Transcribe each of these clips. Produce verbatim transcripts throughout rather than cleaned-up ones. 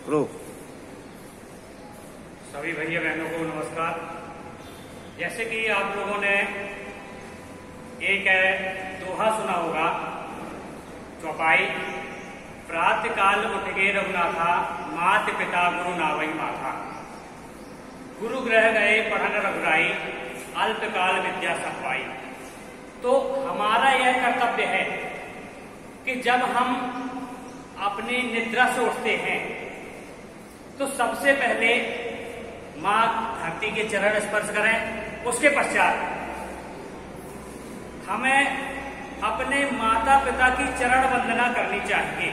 रो सभी भैया बहनों को नमस्कार। जैसे कि आप लोगों ने एक दोहा सुना होगा, चौपाई, प्रातः काल उठ गे रघुनाथा, मात पिता गुरु नावई माथा। गुरु ग्रह गए पढ़न रघुराई, अल्पकाल विद्या सब पाई। तो हमारा यह कर्तव्य है कि जब हम अपनी निद्रा से उठते हैं तो सबसे पहले मां धरती के चरण स्पर्श करें। उसके पश्चात हमें अपने माता पिता की चरण वंदना करनी चाहिए।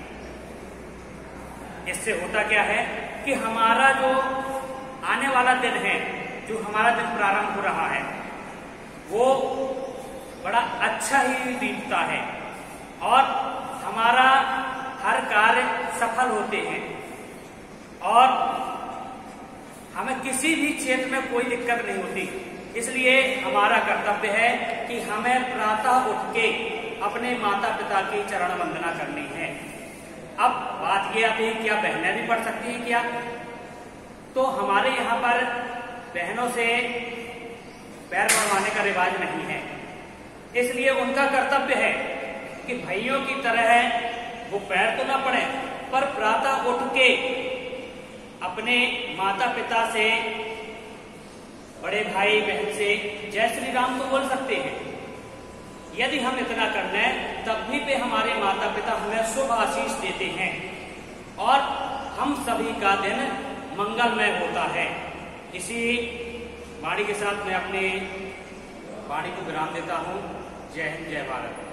इससे होता क्या है कि हमारा जो आने वाला दिन है, जो हमारा दिन प्रारंभ हो रहा है, वो बड़ा अच्छा ही बीतता है और हमारा हर कार्य सफल होते हैं और हमें किसी भी क्षेत्र में कोई दिक्कत नहीं होती। इसलिए हमारा कर्तव्य है कि हमें प्रातः उठ के अपने माता पिता की चरण वंदना करनी है। अब बात यह आती है, क्या बहनें भी पढ़ सकती हैं क्या? तो हमारे यहाँ पर बहनों से पैर पड़वाने का रिवाज नहीं है। इसलिए उनका कर्तव्य है कि भाइयों की तरह वो पैर तो ना पड़े, पर प्रातः उठ के अपने माता पिता से, बड़े भाई बहन से जय श्री राम तो बोल सकते हैं। यदि हम इतना कर लें तब भी पे हमारे माता पिता हमें शुभ आशीष देते हैं और हम सभी का दिन मंगलमय होता है। इसी वाणी के साथ मैं अपनी वाणी को विराम देता हूं। जय हिंद, जय भारत।